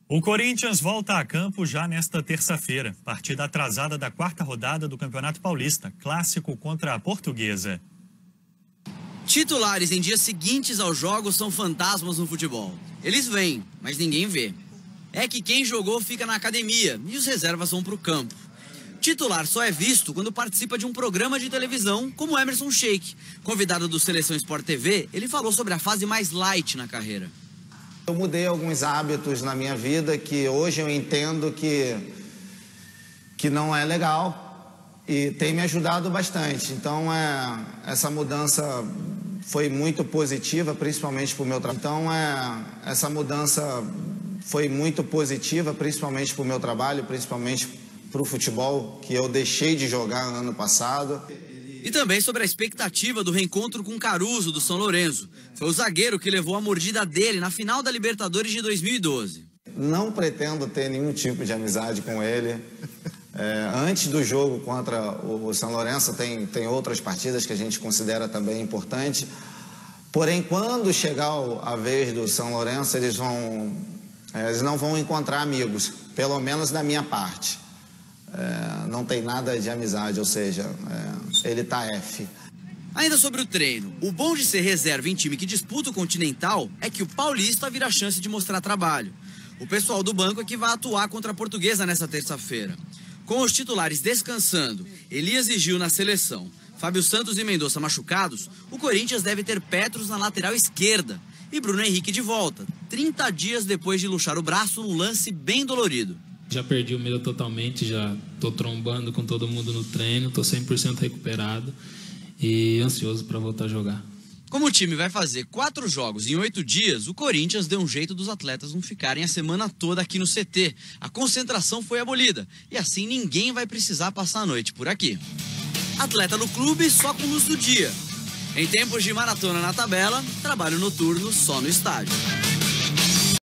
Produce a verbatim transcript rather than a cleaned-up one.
O Corinthians volta a campo já nesta terça-feira, partida atrasada da quarta rodada do Campeonato Paulista, clássico contra a Portuguesa. Titulares em dias seguintes aos jogos são fantasmas no futebol. Eles vêm, mas ninguém vê. É que quem jogou fica na academia e os reservas vão para o campo. Titular só é visto quando participa de um programa de televisão, como Emerson Sheik. Convidado do Seleção Sport T V, ele falou sobre a fase mais light na carreira. Eu mudei alguns hábitos na minha vida que hoje eu entendo que, que não é legal e tem me ajudado bastante. Então, é, essa mudança foi muito positiva, principalmente para o meu trabalho. Então, é, essa mudança foi muito positiva, principalmente para o meu trabalho, principalmente para o futebol, que eu deixei de jogar ano passado. E também sobre a expectativa do reencontro com Caruso, do São Lourenço. Foi o zagueiro que levou a mordida dele na final da Libertadores de dois mil e doze. Não pretendo ter nenhum tipo de amizade com ele. É, antes do jogo contra o São Lourenço, tem, tem outras partidas que a gente considera também importante. Porém, quando chegar a vez do São Lourenço, eles, vão, eles não vão encontrar amigos, pelo menos da minha parte. É, não tem nada de amizade, ou seja, é, ele tá F. Ainda sobre o treino, o bom de ser reserva em time que disputa o Continental é que o Paulista vira a chance de mostrar trabalho. O pessoal do banco é que vai atuar contra a Portuguesa nessa terça-feira. Com os titulares descansando, Elias e Gil na seleção, Fábio Santos e Mendonça machucados, o Corinthians deve ter Petros na lateral esquerda e Bruno Henrique de volta, trinta dias depois de luxar o braço num lance bem dolorido. Já perdi o medo totalmente, já tô trombando com todo mundo no treino, tô cem por cento recuperado e ansioso para voltar a jogar. Como o time vai fazer quatro jogos em oito dias, o Corinthians deu um jeito dos atletas não ficarem a semana toda aqui no C T. A concentração foi abolida e assim ninguém vai precisar passar a noite por aqui. Atleta no clube só com luz do dia. Em tempos de maratona na tabela, trabalho noturno só no estádio.